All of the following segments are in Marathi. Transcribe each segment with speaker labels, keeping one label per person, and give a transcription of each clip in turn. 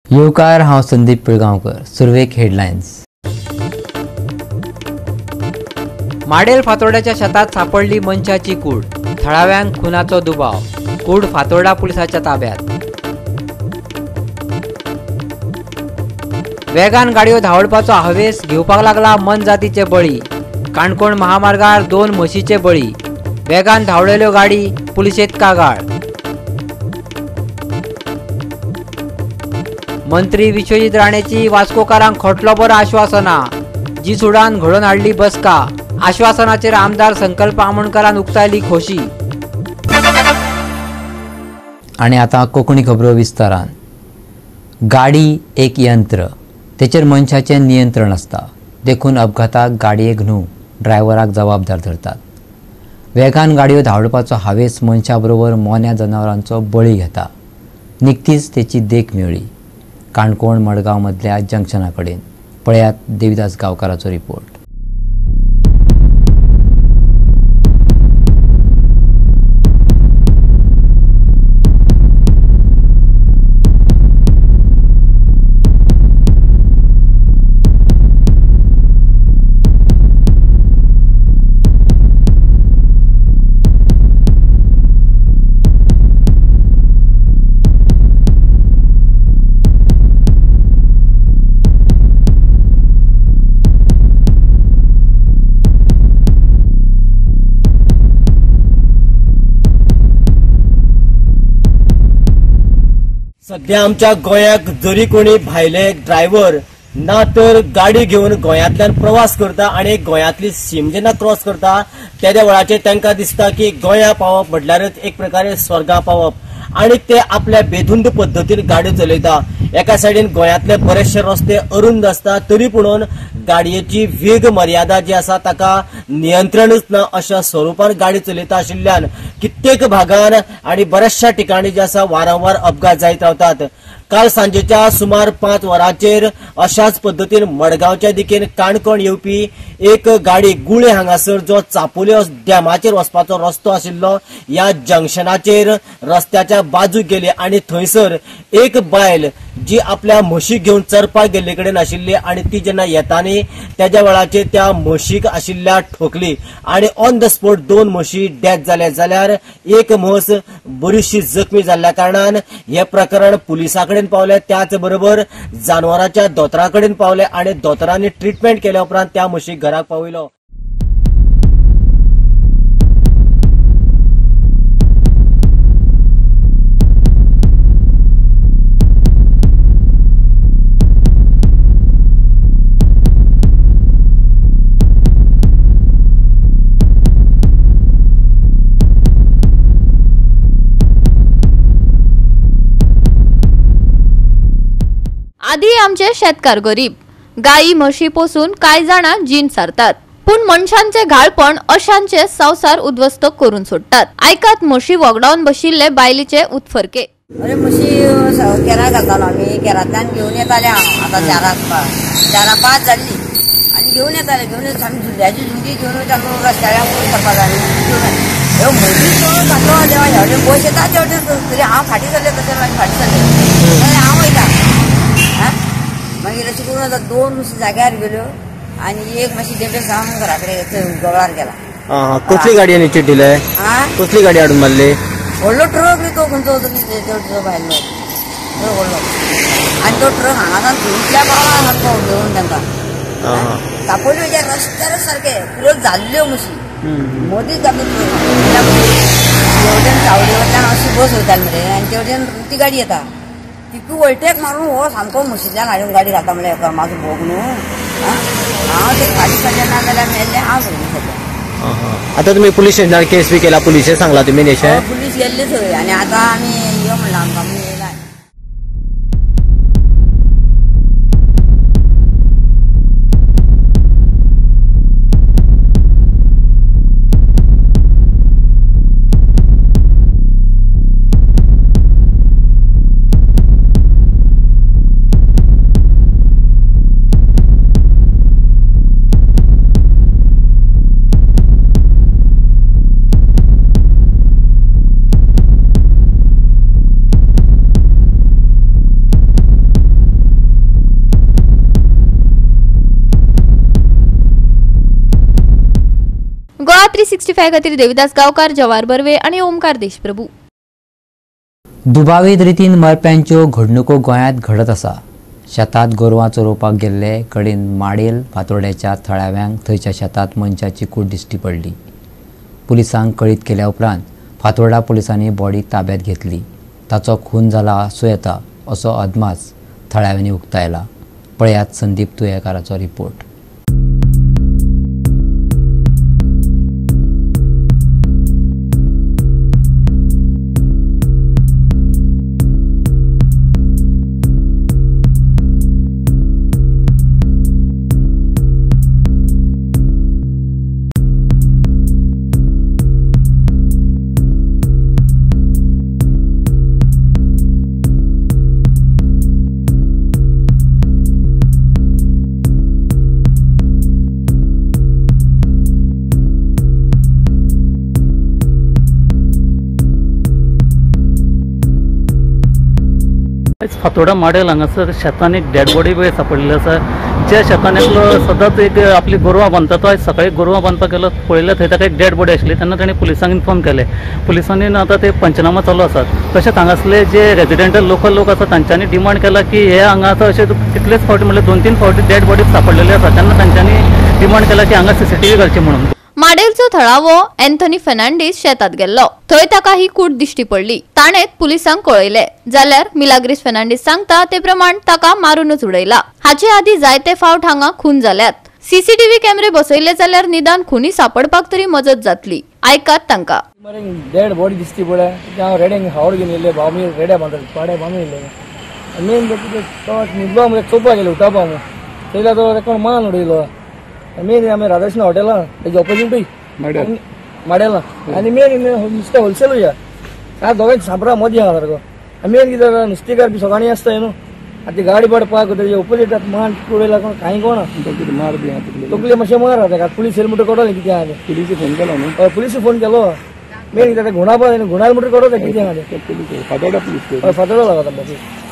Speaker 1: येवकार, हांव संदीप पिळगांवकर. सुरवेक हेडलायन्स.
Speaker 2: माडेल फातोर्ड्याच्या शेतात सापडली मनशाची कूड. थळाव्यांक खुनाचो दुबाव. कूड फातोर्डा पुलिसाच्या ताब्यात. वेगान गाडयो धांवडपाचो हावेस घेवपाक लागला मन जातीचे बळी. काणकोण महामार्गार 2 म्हशीचे बळी. वेगान धांवडयल्यो गाडी पुलिशेंत कागाळ. मंत्री विश्वजीत राणेची वास्कोकारांक खोटलोबर आश्वासना. जी सुडान घडोवन हाडली बसका. आश्वासनाचेर आमदार संकल्प आमोणकरान उक्तायली खोशी.
Speaker 1: आणि आता कोंकणी खबरो विस्तारान. गाडी एक यंत्र, तेचेर मनशाचें नियंत्रण आसता. देखून अपघाताक गाडयेक न्हू ड्रायव्हराक जबाबदार धरतात. वेगान गाडयो धांवडपाचो हावेस मनशा बरोबर मोन्या जनावरांचो बळी घेता. निकतीच तेची देख मेळ्ळी काणकोण मडगांव मदल्या जंक्शना कडेन. पळयात देविदास गांवकाराचो रिपोर्ट.
Speaker 3: सध्या आमच्या गोंयाक जरी कोणी भायले ड्रायव्हर ना तर गाडी घेऊन गोंयांतल्यान प्रवास करता आणि गोंयांतली सीम जेन्ना क्रॉस करता त्या वेळाचेर तांकां दिसता की गोंया पावप म्हटल्यारच एक प्रकारे स्वर्गा पावप. आणि ते आपल्या बेधुंद पद्दतीन गाडी चलयता. एका सायडीन गोंयांतले बरेचशे रस्ते अरुंद आसता तरी पूण गाडयेची वेग मर्यादा जी आसा ताका नियंत्रणच ना अशा स्वरुपान गाडी चलयता आशिल्ल्यान कित्येक भागान आणि बऱ्याचशा ठिकाणी जे आसा वारंवार अपघात जायत रावतात. काल सांजेच्या सुमार 5 वरांचेर अशाच पद्दतीन मडगांवच्या दिकेन काणकोण येवपी एक गाडी गुळे हांगासर जो चापोले डॅमाचेर वचपाचो रस्तो आशिल्लो ह्या जंक्शनाचेर रस्त्याच्या बाजूक गेली आणि थंयसर एक बायल जी आपल्या म्हशी घेऊन चरपाक गेल्ले कडेन आशिल्ली आणि ती जेन्ना येतानी त्याच्या वेळाचेर त्या म्हशीक आशिल्ल्या ठोकली आणि ऑन द स्पॉट 2 म्हशी डेथ जाले. जाल्यार एक म्हस बरीचशी जखमी जाल्ल्या कारणान हे प्रकरण पुलिसा कडेन पावले. त्याच बरोबर जानवरांच्या दोतोरा कडेन पावले आणि दोतोरांनी ट्रीटमेंट केल्या उपरांत त्या म्हशीक घराक पावयलो.
Speaker 4: आधी आमचे शेतकार गरीब. गायी म्हशी पोसून कांय जाणां जीण सारतात. पूण मनशांचे घाळपण अशांचे संसार उद्ध्वस्त करून सोडतात. आयकात म्हशी वगडावन बशिल्ले बायलीचे उतफरके.
Speaker 5: अरे म्हशी केरा घालतालो आमी. केरांतल्यान घेवन येताले हांव. आतां 4-5 जाल्ली आनी घेवन येताले. घेवन आमी झुल्याची झुंजी घेवन वयतालो रस्त्यार करपाक जाय. ह्यो म्हशी घातलो देवा हेवटेन बस येता तेवटेन तरी हांव फाटीं जाल्ले तशें फाटीं जाल्ले हांव वयता. मागीर अशें करून आतां 2 म्हशी जाग्यार गेल्यो आनी एक मातशी देंबे सावन घरा कडेन गवळार गेला.
Speaker 3: कसली गाडी आनी चिड्डिले? कसली गाडी हाडून मारली?
Speaker 5: व्हडलो ट्रक न्ही तो खंयचो भायलो व्हडलो आनी तो ट्रक हांगासान थंयतल्या पावला सारको घेवन तांकां तापोली म्हणजे रस्त्यार सारके पुरो जाल्ल्यो म्हशी मदींच तातूंत तेवटेन चावडी वयल्यान अशी बस वयताली मरे आनी तेवटेन ती गाडी येता. तितू वळटेक मारून हो सामको म्हशींतल्यान हाडून गाडी घालता म्हणल्यार म्हाजो भोग न्हू. हांव ते गाडी जेन्ना जाल्यार मेल्ले हांव सगळें.
Speaker 3: आता तुम्ही पुलीस स्टेशनार केस बी केला? पुलिशे सांगला तुम्ही नेशे?
Speaker 5: पुलीस गेल्ले थंय आनी आतां आमी यो म्हणला आमकां आमी येयला.
Speaker 4: गोवा 365 खातीर देविदास गांवकार, जवाहर बर्वे आनी ओमकार देशप्रभू.
Speaker 1: दुबावीत रितीन मरप्यांच्यो घडणुको गोंयांत घडत आसा. शेतात गोरवां चरोवपाक गेल्ले कडेन माडेल फातोर्ड्याच्या थळाव्यांक थंयच्या शेतात मनशाची कूड दिश्टी पडली. पुलिसांक कळीत केल्या उपरांत फातोर्डा पुलिसांनी बॉडी ताब्यात घेतली. ताचो खून जाला आसूं येता असो अदमास थळाव्यांनी उक्तायला. पळयात संदीप तुयेकाराचो रिपोर्ट.
Speaker 6: फातोर्डा माडेल हांगासर शेतान एक डेड बॉडी पळय सापडलेली आसा. ज्या शेतान एकलो सदांच एक आपली गोरवां बांदता तो आयज सकाळी गोरवां बांदपाक गेलो, पळयल्यार थंय ताका एक डेड बॉडी आशिल्ली. तेन्ना ताणें पुलिसांक इन्फॉर्म केलें. पुलिसांनी आतां ते पंचनामा चालू आसात. तशेंच हांगासले जे रेजिडेंटल लोकल लोक आसात तांच्यांनी डिमांड केला की हे हांगा आतां अशें कितलेच फावटी म्हणल्यार 2-3 फावटी डेड बॉडी सापडलेली आसा. तेन्ना तांच्यांनी डिमांड केला की हांगा CCTV घालची म्हणून.
Speaker 4: माडेलचो थळावो एंथनी फेर्नांडीस शेतात गेल्लो. थंय ताका ही कूड दिश्टी पडली. ताणें पुलिसांक कळयले जाल्यार मिलाग्रीस फेर्नांडीस सांगता ते प्रमाण ताका मारूनच उडयला. हाचे आदी जायते फावट हांगा खून जाल्यात. CCTV कॅमेरे बसयले जाल्यार निदान खुनी सापडपाक तरी मजत जातली. आयकात तांकां.
Speaker 7: डेड बॉडी दिसती पळय हांव रेड्यांक हावड घेवन येयले भाव रेड्या बांदले पाड्या बांदून येयले. मेन तो न्हिदलो आमकां चोवपाक गेले उठावपाक थंयला तो कोण मान उडयलो. मेन आमी राधाकृष्ण हॉटेलां तेजे ऑपोजिटूय माडेला आनी मेन नुस्तें होलसेलूय ह्या दोगांक सापडा मजा आहा सारको. मेन कितें नुस्तेकार बी सकाळी आसता न्हू. आतां ती गाडी पडपाक तेजे ऑपोजीट मान उडयला कोण कांय कोणा मार बी तकले मातशें मार ताका. पुलीस येयले म्हणटा कडले कितें आहा पुलिस फोन केलो न्हू. पुलिस फोन केलो. मेन कितें घुणापा घुणार म्हणटा कडो कितें आहा फातोर्डा पुलीस फातोर्डा लागता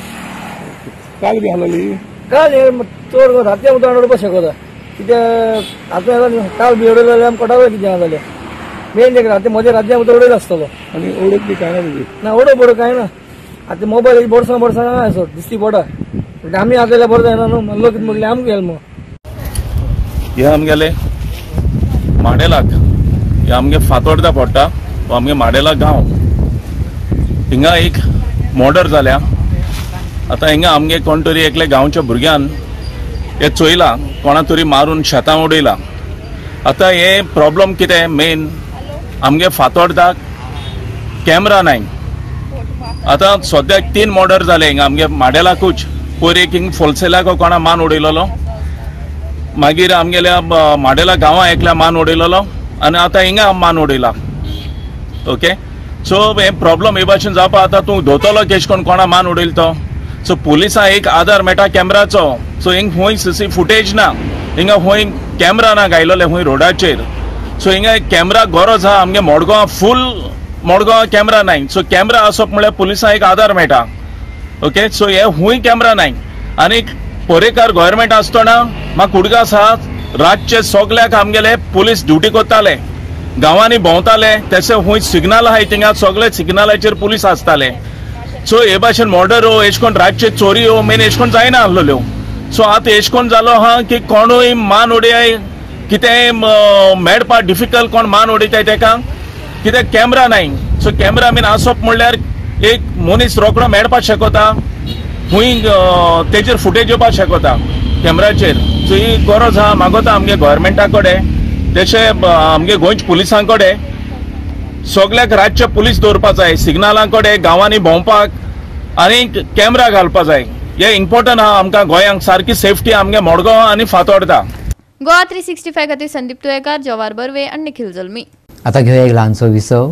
Speaker 7: काल बी हालली. काल चोर राती उदक उडोवपाक शकता कित्याक आतां काल बी उडयलो जाल्यार आमकां कळटा कितें आहा जाल्यार. मेन तेका राती म्हज्या राती उदक उडयलो आसतलो आनी उडोवप बी कांय ना उडोवप बरो कांय ना. आतां मोबायल बोडसां आसा दिसती पडा. आमी आसल्यार बरो जायना न्हू. लोक कितें म्हणलें आमकां गेले मग
Speaker 8: हे आमगेले माडेलाक हे आमगे फातोर्डा पडटा. हो आमगे माडेला गांव. हिंगा एक मर्डर जाल्या. आतां हिंगा आमगे कोण तरी एकले गांवच्या भुरग्यान हे चोयला कोणा तरी मारून शेतां उडयला. आतां हे प्रॉब्लम कितें मेन आमगे फातोर्डाक कॅमेरा नाय. आतां सद्याक 3 मर्डर जाले हिंगा आमगे माडेलाकूच. पयर एक हिंग फोलसेलाक कोणा मान उडयलोलो. मागीर आमगेल्या माडेला गांवां एकल्या मान उडयलोलो आनी आतां हिंगा मान उडयला. ओके सो हे प्रॉब्लम हे भाशेन जावपा. आतां तूं धोतलो केश कोण कोणा मान उडयलो तो. सो पुलिसां एक आधार मेळटा कॅमेराचो. सो हिंग खूंय CC फुटेज ना. हिंगा खूंय कॅमेरा ना गायलोले खूंय रोडाचेर. सो हिंगा एक कॅमेरा गरज आहा. आमगे मडगांव फूल मडगांव कॅमेरा नाय. सो कॅमेरा आसप म्हळ्यार पुलिसां एक आधार मेळटा. ओके सो हे खूंय कॅमेरा नाय. आनी परेकार गव्हर्मेंट आसतना म्हाका उडगास आहा रातचे सगल्याक आमगेले पुलीस ड्युटी कोत्ताले. गांवांनी भोंवताले तशें खूंय सिग्नल आहाय थिंगा सगळे सिग्नलाचेर पुलीस आसताले. सो हे भाशेन मर्डर एश कोन रातचे चोरी मेन एश कोन जायना आसलोल्यो. सो आतां एश कोन जालो आहा की कोणूय मान उडयाय कितें मेळपा डिफिकल्ट कोण मान उडयताय तेका कित्याक कॅमेरा नाय. सो कॅमेरा बीन आसप म्हणल्यार एक मनीस रोखडो मेळपाक शकता. खूंय तेजेर फुटेज येवपाक शकता कॅमेराचेर. सो ही गरज आहा मागोता आमगे गव्हर्मेंटा कडेन तशें आमगे गोंयच्या पुलिसां कडेन सगल्याक रातचे पुलीस दवरपा जाय. सिग्नलां कडेन गांवांनी भोंवपाक आनी कॅमेरा घालपा जाय. हे इम्पॉर्टंट आहा आमकां गोंयांक सारकी सेफ्टी आमगे मडगांव आनी फातोर्डा.
Speaker 4: गोवा 365 खातीर संदीप तुयेकार, जवाहर बर्वे आनी निखिल जल्मी.
Speaker 1: आता घेऊया एक ल्हानसो विसव.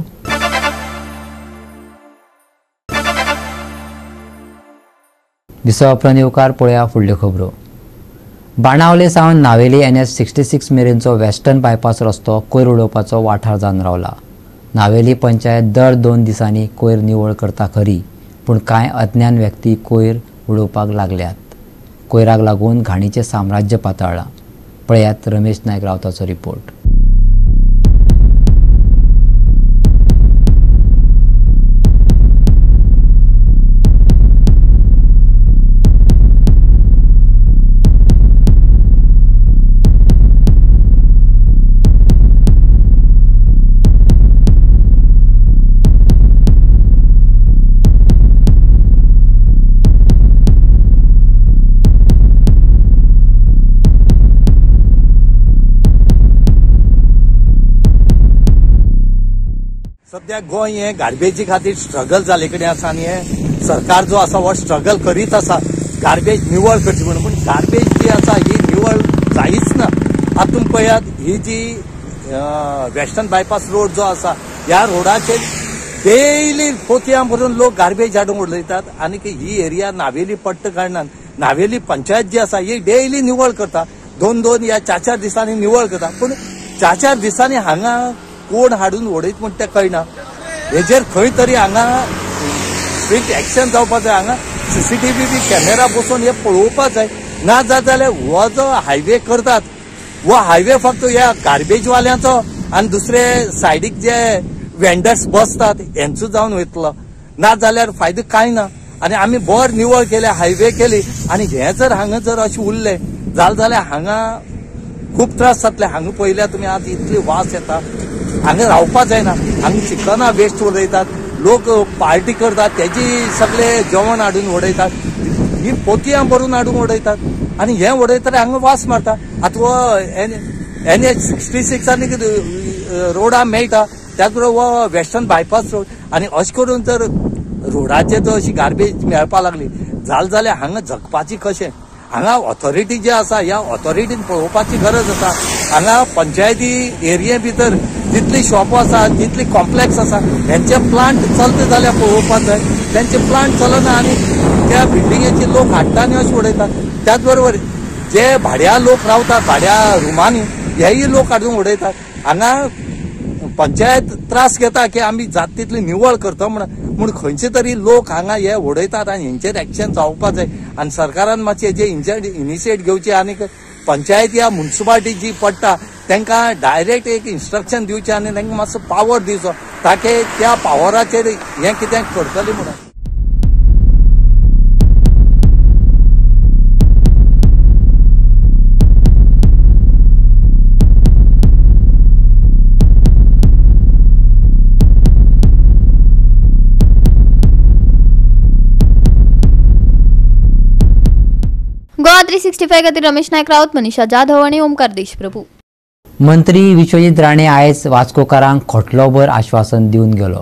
Speaker 1: विसव उपरांत येवकार पळया फुडल्यो खबरो. बाणावले सावन नावेली NH 66 मेरेनचो वेस्टर्न बायपास रस्तो कोयर उडोवपाचो वाठार जावन रावला. नावेली पंचायत दर 2 दिसांनी कोयर निवळ करता खरी, पूण कांय अज्ञान व्यक्ती कोयर उडोवपाक लागल्यात. कोयराक लागून घाणीचें साम्राज्य पाताळ्ळां. पळयात रमेश नायक रावताचो रिपोर्ट.
Speaker 9: सध्या गोंय हे गार्बेजी खातीर स्ट्रगल जाले कडेन आसा आनी हे सरकार जो आसा हो स्ट्रगल करीत आसा गार्बेज निवळ करची म्हणून. पूण गार्बेज जी आसा ही निवळ जायच ना. हातूंत पळयात ही जी वेस्टर्न बायपास रोड जो आसा ह्या रोडाचेर डेली पोतयां भरून लोक गार्बेज हाडून उडयतात आनी ही एरिया नावेली पडटा कारणान नावेली पंचायत जी आसा ही डेली निवळ करता. 2-2 या 4-4 दिसांनी निवळ करता. पूण 4-4 दिसांनी हांगा कोण हाडून उडयत म्हण तें कळना. हेजेर खंय तरी हांगा स्ट्रिक्ट एक्शन जावपाक जाय. हांगा CCTV बी कॅमेरा बसोवन हे पळोवपाक जाय. ना जाल्यार हो जो हायवे करतात वो हायवे फक्त ह्या गार्बेजवाल्यांचो आनी दुसरे सायडीक जे वेंडर्स बसतात हेंचो जावन वयतलो. ना जाल्यार फायदो कांय ना. आनी आमी बोर निवळ केले हायवे केली आनी हे जर हांगा जर अशें उरले जाल्यार हांगा खूब त्रास जातले. हांगा पळयल्यार तुमी आज इतली वास येता. हांगा रावपाक जायना. हांगा चिकना वेस्ट उडयतात. लोक पार्टी करतात तेजी सगळे जेवण हाडून उडयतात. ही पोतयां भरून हाडून उडयतात आनी हे उडयतना हांगा वास मारता. आतां NH 66 आनी रोडा मेळटा त्याच बरोबर हो वेस्टर्न बायपास रोड आनी अशें करून जर रोडाचेर जर अशी गार्बेज मेळपाक लागली जाल्यार हांगा जगपाची कशें. हांगा ऑथॉरिटी जी आसा ह्या ऑथॉरिटीन पळोवपाची गरज आसा. हांगा पंचायती एरिये भितर जितली शॉपो आसा जितली कॉम्प्लेक्स आसा हेंचे प्लांट चलता जाल्यार पळोवपाक जाय. तेंचे प्लांट चलना आनी त्या बिल्डिंगेचे लोक हाडटा आनी अशें उडयतात. त्याच बरोबर जे भाड्या लोक रावतात भाड्या रुमांनी हेय लोक हाडून उडयतात. हांगा पंचायत त्रास घेता की आमी जाता तितली निवळ करता म्हूण खंयचे तरी लोक हांगा हे उडयतात आनी हेंचेर एक्शन जावपाक जाय. आनी सरकारान मातशें जे इनिशिएट घेवचे आनी पंचायत या म्युनिसिपालिटी जी पडटा तांकां डायरेक्ट एक इन्स्ट्रक्शन दिवचें आनी तांकां मातसो पावर दिवचो ताकी त्या पावराचेर हें कितें करतलें म्हणून.
Speaker 4: गोवा 365 खातीर रमेश नायक रावत, मनीषा जाधव आनी ओमकार देशप्रभू.
Speaker 1: मंत्री विश्वजीत राणे आयज वास्कोकारांक खोटलोभर आश्वासन दिवन गेलो.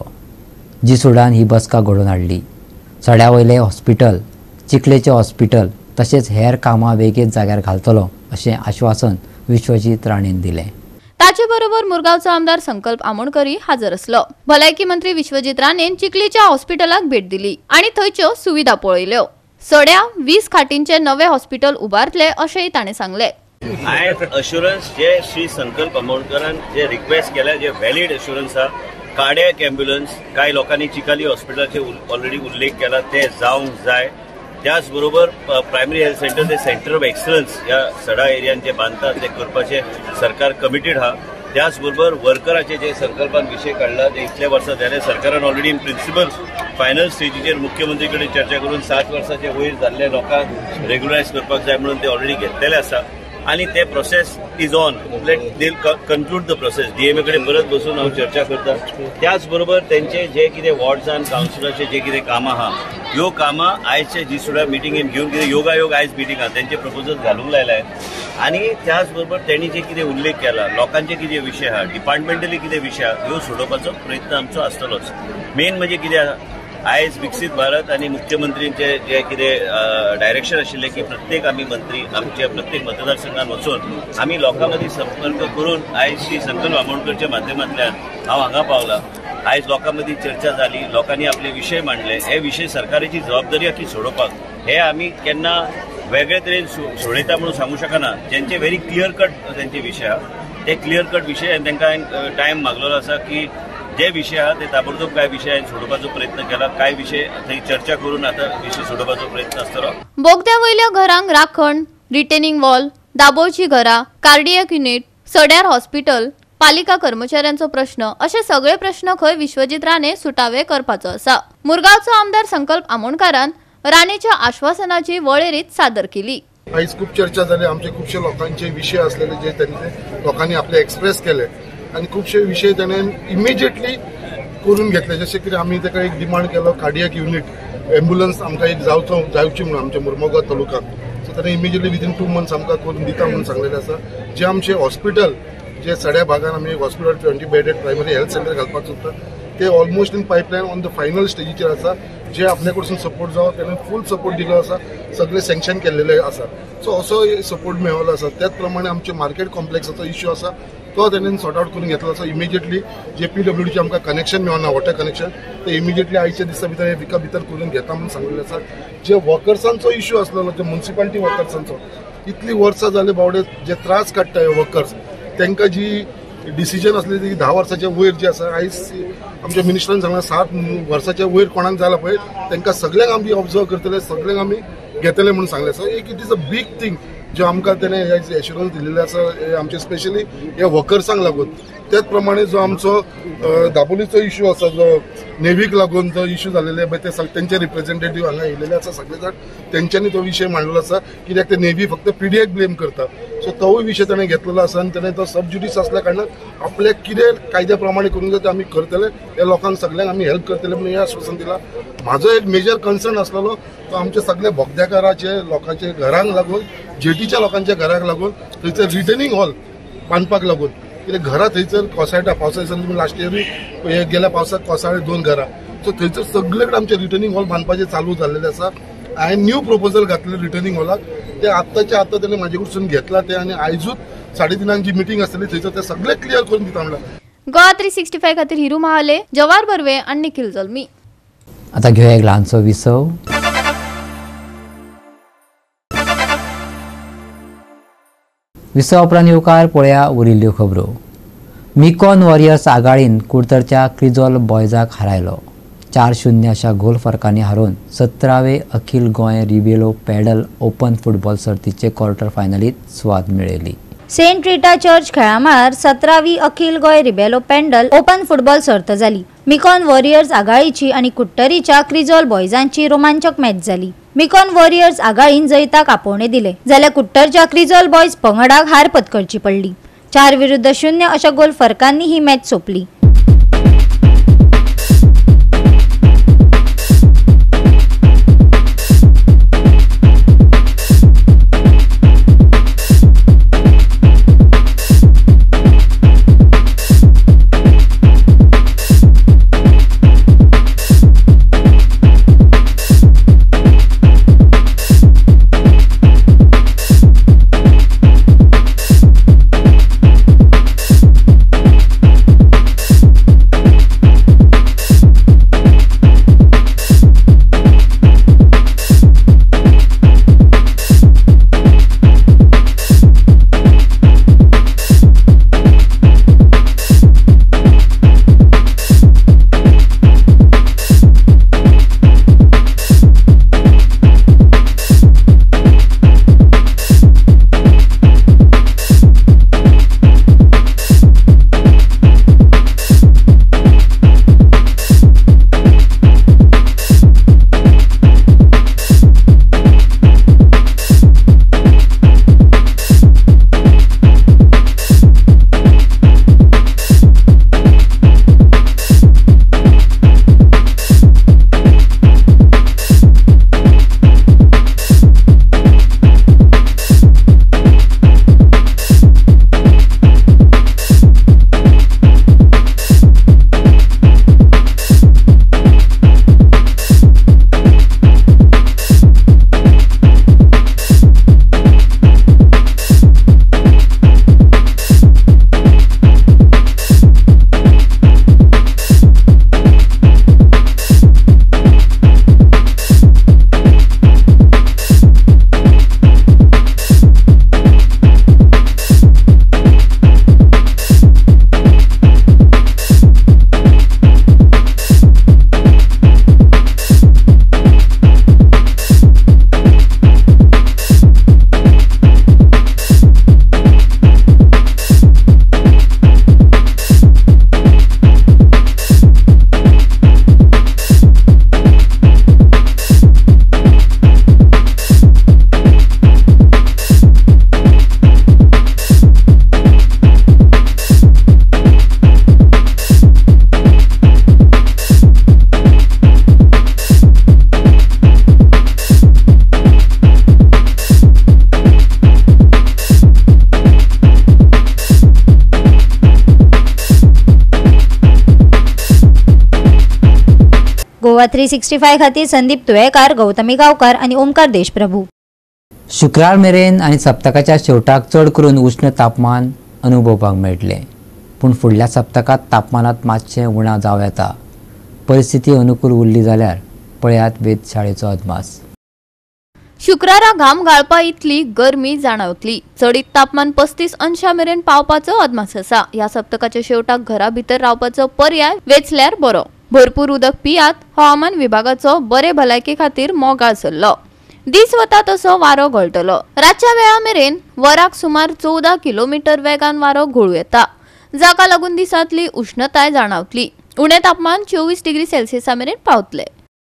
Speaker 1: जी सुडान ही बसका घडोवन हाडली. सड्या वयले हॉस्पिटल, चिखलेचे हॉस्पिटल तशेंच हेर कामां वेगीत जाग्यार घालतलो अशें आश्वासन विश्वजीत राणेन दिलें.
Speaker 4: ताचे बरोबर मुरगांवचो आमदार संकल्प आमोणकरय हाजर आसलो. भलायकी मंत्री विश्वजीत राणेन चिखलीच्या हॉस्पिटलाक भेट दिली आनी थंयच्यो सुविधा पळयल्यो. सड्या 20 खाटींचे नवे हॉस्पिटल उबारतले अशेंय ताणें सांगलें.
Speaker 10: आयज अश्युरन्स जे श्री संकल्प आमोणकरान जे रिक्वेस्ट केल्या जे व्हॅलीड अश्युरन्स आहा कार्डियक एम्ब्युलन्स कांय लोकांनी चिकाली हॉस्पिटलाचे ऑलरेडी उल्लेख केला ते जावंक जाय. त्याच बरोबर प्रायमरी हेल्थ सेंटर ते सेंटर ऑफ एक्सलन्स ह्या सडा एरियान जे बांदतात ते करपाचे सरकार कमिटेड आहा. त्याच बरोबर वर्कराचे जे संकल्पान विशय काढला ते इतले वर्सां जाले सरकारान ऑलरेडी इन प्रिन्सिपल फायनल स्टेजीचेर मुख्यमंत्री कडेन चर्चा करून 7 वर्सांचे वयर जाल्ले लोकांक रेग्युलरायज करपाक जाय म्हणून ते ऑलरेडी घेतलेले आसा आनी ते process is on. Let they conclude the process. DMA कडेन परत बसून हांव चर्चा करता. त्याच बरोबर तेंचे जे कितें वॉर्ड्सान कावन्सिलरचे जे कितें कामां आहा ह्यो कामां आयजचे जी सुद्दां मिटिंगेन घेवन कितें योगायोग आयज मिटींग आहा तेंचे प्रपोजल घालूंक लायलाय. आनी त्याच बरोबर तेणी जे कितें उल्लेख केला लोकांचे कितें विशय आहा डिपार्टमेंटली कितें विशय आहा ह्यो सोडोवपाचो प्रयत्न आमचो आसतलोच. मेन म्हणजे कितें आहा आयज विकसीत भारत आनी मुख्यमंत्र्यांचे जे कितें डायरेक्शन आशिल्लें की प्रत्येक आमी मंत्री आमच्या प्रत्येक मतदारसंघात वचून आमी लोकां मदीं संपर्क करून आयज श्री संकल्प आमोणकरच्या माध्यमांतल्यान हांव हांगा पावला. आयज लोकां मदीं चर्चा जाली लोकांनी आपले विशय मांडले. हे विशय सरकाराची जबाबदारी आहा की सोडोवपाक. हे आमी केन्ना वेगळे तरेन सोडयता म्हणून सांगू शकना. जेंचे व्हेरी क्लियर कट तेंचे विशय आहा ते क्लियर कट विशय आनी तांकां हांवें टायम मागलेलो आसा की जे विशय आहा ते ताबडतोब काय विशय हांवें सोडोवपाचो प्रयत्न केला. काय विशय थंय चर्चा करून आतां विशय सोडोवपाचो प्रयत्न आसतलो.
Speaker 4: बोगद्या वयल्या घरांक राखण, रिटेनिंग वॉल, दाबोवची घरां, कार्डियक युनिट, सड्यार हॉस्पिटल, पालिका कर्मचाऱ्यांचो प्रश्न असे सगळे प्रश्न खंय विश्वजीत राणे सुटावे करपाचो आसा. मुरगांवचो आमदार संकल्प आमोणकारान राणेच्या आश्वासनाची वळेरीत सादर केली.
Speaker 11: आयज खूप चर्चा जाली. आमचे खुबशे लोकांचे विशय असलेले जे त्यांनी लोकांनी आपले एक्सप्रेस केले आणि खुबशे विशय त्याने इमिजिएटली करून घेतले. जसे की आम्ही ताका एक डिमांड केलो कार्डियक युनिट एम्ब्युलन्स आमकां एक जावची म्हणून आमच्या मुरमुगांव तालुक्यात. सो ताणें इमिजिएटली विदीन 2 months आमकां करून दिता म्हणून सांगलेलें आसा. जे आमचे हॉस्पिटल जे सड्या भागात आमी hospital 20 bedded primary health centre घालपाक सोदता ते almost in pipeline on the final स्टेजीचेर आसा. जे आपल्या कडसून सपोर्ट जावं तेणें फूल सपोर्ट दिलो आसा, सगळे सँक्शन केल्लेले आसा. सो असो सपोर्ट मेळिल्लो आसा. त्याच प्रमाणे आमचे मार्केट कॉम्प्लेक्साचो इश्यू आसा तो तेणेन सॉर्ट आउट करून घेतलो आसा. इमिजिएटली जे PWDचे आमकां कनेक्शन मेळना, वॉटर कनेक्शन, ते इमिजिएटली आयच्या दिसा भितर हे विका भितर करून घेता म्हणून सांगिल्लें आसा. जे वर्कर्सांचो इश्यू आसलेलो, जे म्युनिसिपालिटी वर्कर्सांचो, इतली वर्सां जाले बावडे जे त्रास काडटा हे वर्कर्स, तांकां जी डिसिजन असले ती 10 वर्साच्या वयर जी आसा, आयज आमच्या मिनिस्टरान सांगला 7 वर्साच्या वयर कोणाक जाला पळय तांकां सगळ्यांक आमी ऑब्जर्व करतले, सगळ्यांक आमी घेतले म्हणून सांगले. सो एक it is a big thing जो आमकां तेणें एश्युरन्स दिल्लेले आसा आमचे स्पेशली ह्या वर्कर्सांक लागून. त्याच प्रमाणे जो आमचो दाबोलीचो इश्यू आसा, जो नेव्हीक लागून जो इश्यू जालेले पळय, ते तेंचे रिप्रेझेंटेटिव्ह हांगा येयलेले आसा सगळे जाण, तेंच्यांनी तो विशय मांडलेलो आसा. कित्याक ते नेव्ही फक्त PDAक ब्लेम करता. सो तोवूय विशय ताणें घेतलेलो आसा आनी ताणें तो सबज्युडिस असल्या कारणान आपल्याक कितें कायद्या प्रमाणे करूंक जाय ते आमी करतले, त्या लोकांक सगळ्यांक आमी हेल्प करतले म्हणून हें आश्वासन दिलां. म्हाजो एक मेजर कन्सर्न आसलेलो तो आमचे सगळे बोगद्याकाराचे लोकांचे घरांक लागून, जेटीच्या लोकांच्या घराक लागून थंयसर रिटर्निंग हॉल बांदपाक लागून. कित्याक घरां थंयसर कोसळटा, पावसा दिसांनी तुमी लास्ट इयरूय हे गेल्या पावसाक कोसळ्ळे 2 घरां. सो थंयसर सगळे कडेन आमचे रिटर्निंग हॉल बांदपाचे चालू जाल्लेले आसा. हांवें न्यू प्रपोजल घातले रिटर्निंग हॉलाक, ते आत्ताच्या आत्ता तेणें म्हाजे कडसून घेतला ते, आनी आयजूच 3:30 जी मिटींग आसतली थंयसर ते सगळे क्लियर करून दिता म्हणला.
Speaker 4: गोवा 365 खातीर हिरू महाले, जवाहर बर्वे आणि निखिल जल्मी.
Speaker 1: आता घेऊया एक ल्हानसो विसव. विसव उपरांत येवकार पळया उरिल्ल्यो खबरो. मिकॉन वॉरियर्स आघाडीन कुडतरच्या क्रिजॉल बॉयजाक हारायलो. 4-0 अशा गोल फरकांनी हारून 17वे अखिल गोंय रिबेलो पॅडल ओपन फुटबॉल सर्तीचे क्वॉर्टर फायनलीत सुवात मेळयली.
Speaker 12: सेंट रिटा चर्च खेळामार 17वी अखिल गोय रिबेलो पॅडल ओपन फुटबॉल सर्त जाली. मिकॉन वॉरियर्स आघाडीची आणि कुट्टरीच्या क्रिजॉल बॉयजांची रोमांचक मॅच जाली. मिकॉन वॉरियर्स आघाडीन जैताक आपोवणे दिले, जाल्यार कुट्टरच्या क्रिजॉल बॉयज पंगडाक हार पत्करची पडली. 4-0 अशा गोल फरकांनी ही मॅच सोंपली. गोवा 365 खातीर संदीप तुयेकार, गौतमी गांवकार आणि ओमकार देशप्रभू.
Speaker 1: शुक्रार मेरेन आनी सप्तकाच्या शेवटाक चड करून उश्ण तापमान अनुभवपाक मेळटलें, पूण फुडल्या सप्तकात तापमानात मातशें उणाव जावं येता. परिस्थिती अनुकूल उरली जाल्यार पळयात वेधशाळेचो अदमास.
Speaker 4: शुक्रारा घाम गाळपा इतली गरमी जाणवतली. चडीत तापमान 35 अंशां मेरेन पावपाचो अदमास आसा. ह्या सप्तकाच्या शेवटाक घरा भितर रावपाचो पर्याय वेचल्यार बरो. भरपूर उदक पियात, हवामान विभागाचो बरे भलायके खातीर मोगाळ सल्लो. दीस वता तसो वारो गळटलो. रातच्या वेळा मेरेन वराक सुमार 14 किलोमीटर वेगान वारो घोळू येता, जाका लागून दिसांतली उष्णताय जाणवतली. उणे तापमान 24 डिग्री सेल्सियसा मेरेन पावतले.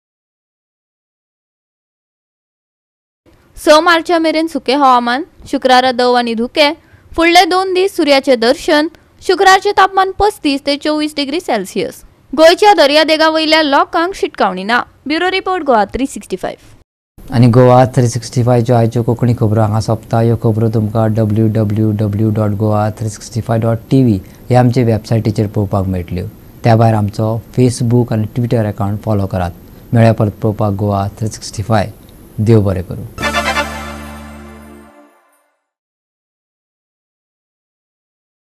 Speaker 4: 6 मार्चा मेरेन सुके हवामान. शुक्रारा दव आनी धुके. फुडले 2 दीस सूर्याचे दर्शन. शुक्रारचे तापमान 35 ते 24 डिग्री सेल्सियस. गोयच्या दर्यादेगा वयल्या लोकांक शिटकावणी ना. Bureau report Goa 365.
Speaker 1: आनी गोवा 365 च्यो आयच्यो कोंकणी खबरो हांगा सोंपता. ह्यो खबरो तुमकां www.goa365.tv ह्या आमचे वेबसायटीचेर पळोवपाक मेळटल्यो. त्या भायर आमचो फेसबूक आनी ट्विटर अकावंट फॉलो करात. मेळ्या परत पळोवपाक गोवा 365. देव बरें करूं.